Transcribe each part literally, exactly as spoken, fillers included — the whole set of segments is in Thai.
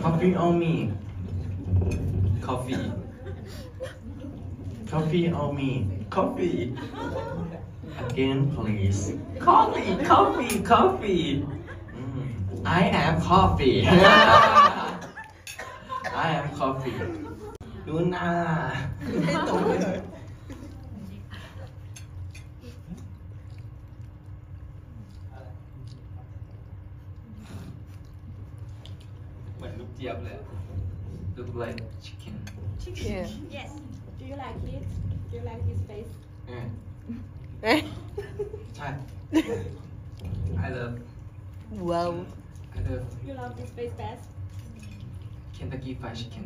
coffee on me coffee coffee on me coffee again please coffee coffee coffee I am coffee I am coffee ดูหน้าไม่ตรงเลยเหมือนลูกเจี๊ยบเลย look like chicken chicken yes do you like it do you like his face เอ๊ะใช่ I love wow I love you love his face best Kentucky Fried Chicken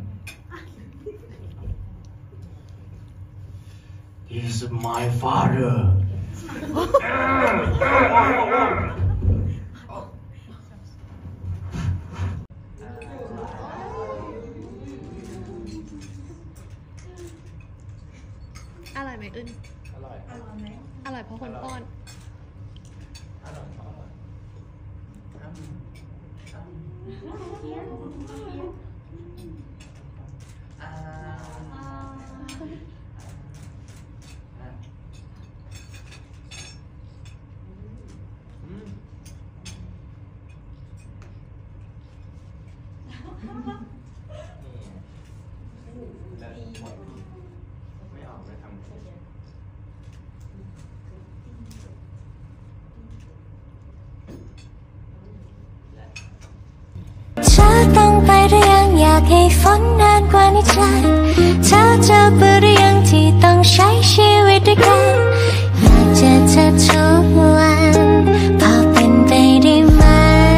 This is my father อร่อยไหมอึนอร่อยอร่อยไหมอร่อยเพราะคนป้อนอร่อยอร่อยไม่ออกไม่ทำเธอต้องไปหรือยังอยากให้ฝนนานกว่านี้ใจเธอจะเบื่อหรือยังที่ต้องใช้ชีวิตด้วยกันอยากเจอเธอทุกวันพอเป็นไปได้ไหม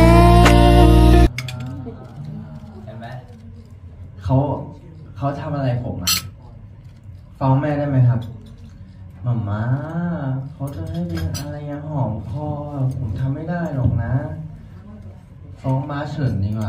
เห็นไหมเขาเขาทำอะไรผมอ่ะฟ้องแม่ได้ไหมครับหม่าม้าเขาจะให้เป็นอะไรยังหอมคอผมทำไม่ได้หรอกนะฟ้องม้าเฉินดีกว่า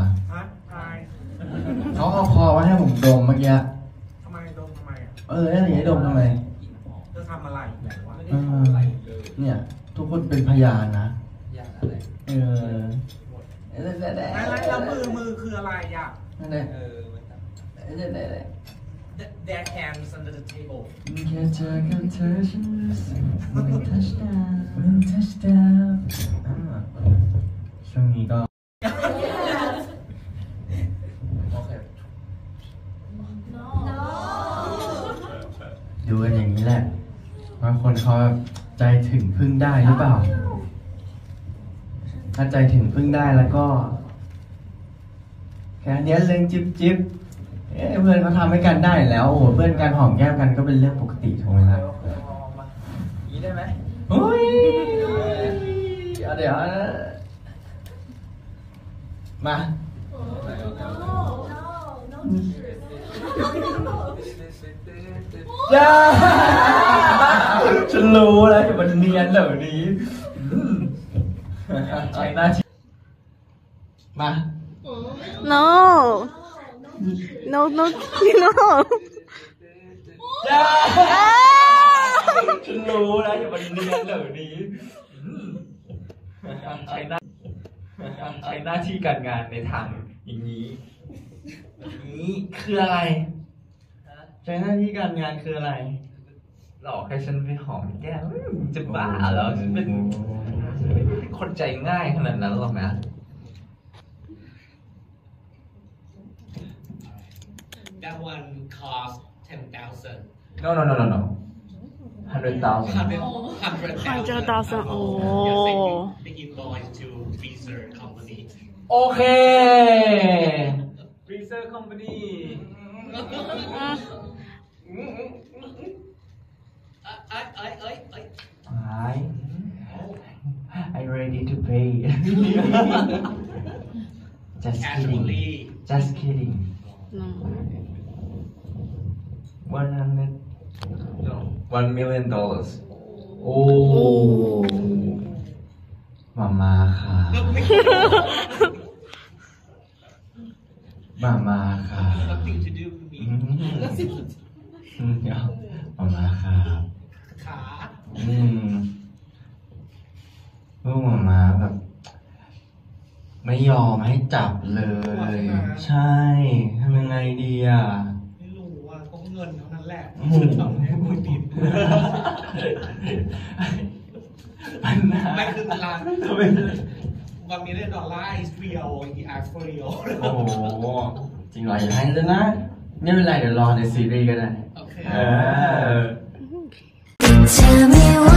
เขาเอาคอมาให้ผมดมเมื่อกี้ทำไมดมทำไมอ่ะเออแล้วอย่างนี้ดมทำไมเธอทำอะไรไหนวะเนี่ยทุกคนเป็นพยานนะเอออะไรแล้วมือมือคืออะไรอ่ะนั่นแหละเออนั่นแหละ Their hands under the table แค่เจอกับเธอฉันรู้สึกมัน touchdown มัน touchdown ช่วงนี้ก็ดูกันอย่างนี้แหละว่าคนเขาใจถึงพึ่งได้หรือเปล่าถ้าใจถึงพึ่งได้แล้วก็แค่นี้เรื่องจิ๊บจิ๊บเพื่อนเขาทำให้กันได้แล้วโอ้เพื่อนการหอมแก้มกันก็เป็นเรื่องปกติถูกไหมครับนี้ได้ไหมโอ้ยเดี๋ยวมาจ้าฉันรู้แล้วที่มันเนียนเหล่านี้ใช้หน้าที่มา no no no no จ้าฉันรู้แล้วที่มันเนียนเหล่านี้ใช้หน้าใช้หน้าที่การงานในทางอย่างนี้นี้คืออะไรใช้หน้าที่การงานคืออะไรหลอกให้ฉันไปหอมแก้มจะบ้าแล้วฉันเป็นคนใจง่ายขนาดนั้นหรอกนะ That one cost ten thousand no no no no no hundred thousand hundred thousand โอ้ the invoice to freezer company โอเค freezer company I I I I I I ready to pay just kidding just kidding one hundred no one million dollars โอ้มามาค่ะมามาค่ะ nothing to do with me เดี๋ยวมามาค่ะขาอืมลูกมามาแบบไม่ยอมให้จับเลยใช่ทำยังไงดีอ่ะไม่รู้ว่าก็เงินเท่านั้นแหละโอ้โหทำให้คุยติดปัญหาไม่คือร้านทำไมวันนี้ได้ดอลลาร์ is real he asked for real โอ้โหจริงเหรออย่าให้เลยนะไม่เป็นไรเดี๋ยวรอในซีรีส์ก็ได้โอเคเออเธอไม่ว่า